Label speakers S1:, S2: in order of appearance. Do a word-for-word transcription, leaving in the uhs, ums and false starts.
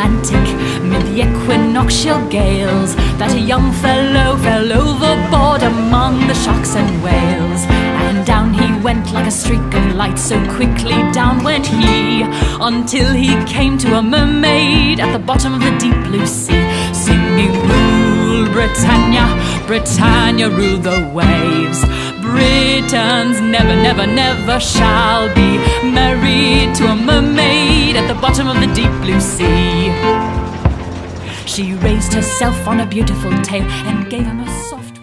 S1: Atlantic, mid the equinoctial gales, that a young fellow fell overboard among the sharks and whales. And down he went like a streak of light, so quickly down went he, until he came to a mermaid at the bottom of the deep blue sea, singing, "Rule Britannia, Britannia, rule the waves. Britons never, never, never shall be married to a mermaid at the bottom of the deep blue sea." She raised herself on a beautiful tail and gave him a soft